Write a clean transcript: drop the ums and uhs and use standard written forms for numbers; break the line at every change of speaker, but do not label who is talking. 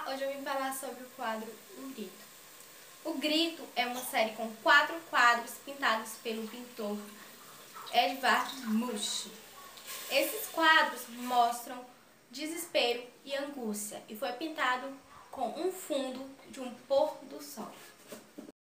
Olá, hoje eu vim falar sobre o quadro O Grito. O Grito é uma série com 4 quadros pintados pelo pintor Edvard Munch. Esses quadros mostram desespero e angústia e foi pintado com um fundo de um pôr do sol.